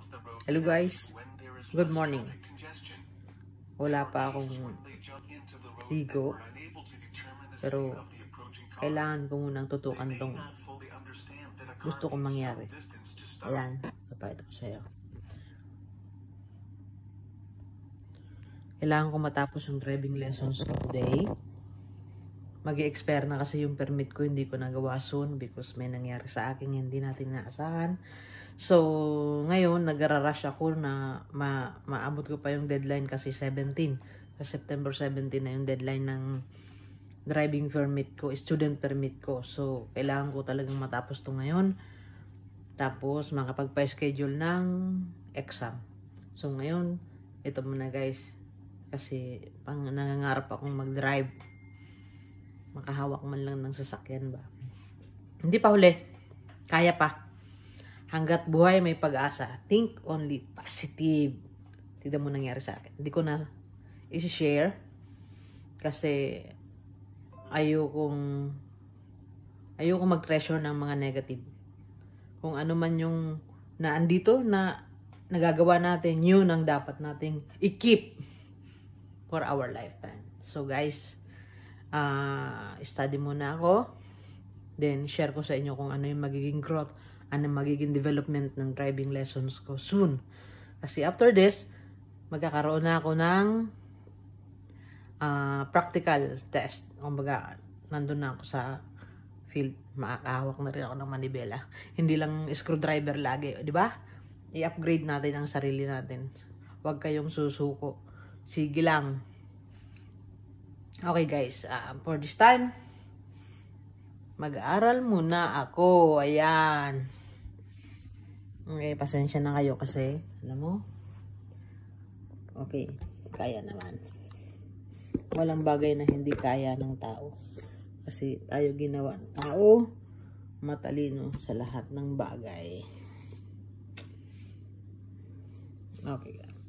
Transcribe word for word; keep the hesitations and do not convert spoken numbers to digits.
Hello guys, good morning. Wala pa akong ligo, pero kailangan ko munang tutukan tong gusto kong mangyari. Ayan, papakita ko sa'yo. Kailangan ko matapos yung driving lessons ko today. Mag-i-expire na kasi yung permit ko, hindi ko nagawa soon because may nangyari sa akin hindi natin naasahan. So, ngayon, nag-rush ako na ma maabot ko pa yung deadline kasi seventeen. Sa September seventeen na yung deadline ng driving permit ko, student permit ko. So, kailangan ko talagang matapos to ngayon. Tapos, makapagpa-schedule ng exam. So, ngayon, ito muna guys. Kasi, pang nangangarap akong mag-drive. Makahawak man lang ng sasakyan ba. Hindi pa huli. Kaya pa. Hanggat buhay may pag-asa. Think only positive. Tignan mo nangyari sa akin. Hindi ko na i-share. Kasi ayokong ayokong mag-treasure ng mga negative. Kung ano man yung na andito na nagagawa natin, yun ang dapat nating i-keep for our lifetime. So guys, uh, study muna ako. Then share ko sa inyo kung ano yung magiging growth, ano magiging development ng driving lessons ko soon. Kasi after this, magkakaroon na ako ng uh, practical test. Kumbaga, nandun na ako sa field. Makakahawak na rin ako ng manibela. Hindi lang screwdriver lagi. Di ba? I-upgrade natin ang sarili natin. Huwag kayong susuko. Sige lang. Okay guys, uh, for this time, mag-aaral muna ako. Ayan. Okay, pasensya na kayo kasi, alam mo, okay, kaya naman. Walang bagay na hindi kaya ng tao. Kasi tayo ginawa ng tao, matalino sa lahat ng bagay. Okay,